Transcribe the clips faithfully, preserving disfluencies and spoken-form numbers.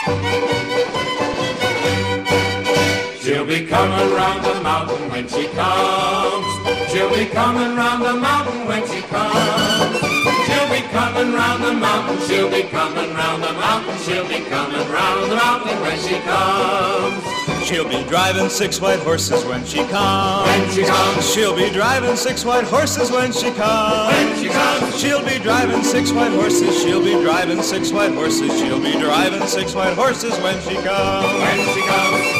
She'll be coming round the mountain when she comes. She'll be coming round the mountain when she comes. She'll be coming round the mountain. She'll be coming round the mountain. She'll be coming round the mountain when she comes. She'll be driving six white horses when she comes. When she comes. She'll be driving six white horses when she comes. When she comes. She'll be driving six white horses. She'll be driving six white horses. She'll be driving six white horses when she comes. When she comes.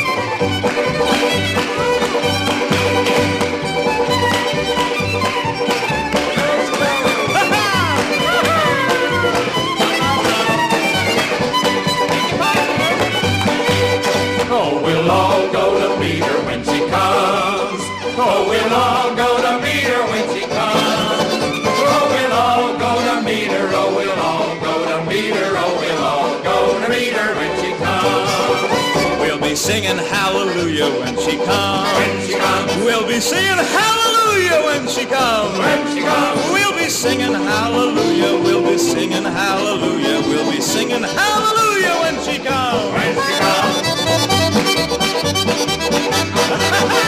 Oh, we'll all go to meet her when she comes. Oh, we'll all go to meet her when she comes. Oh, we'll all go to meet her. Oh, we'll all go to meet her. Oh, we'll all go to meet her when she comes. We'll be singing hallelujah when she comes. When she comes. We'll be singing hallelujah when she comes. When she comes. We'll be singing hallelujah. We'll be singing hallelujah. We'll be singing hallelujah when she comes. When she comes.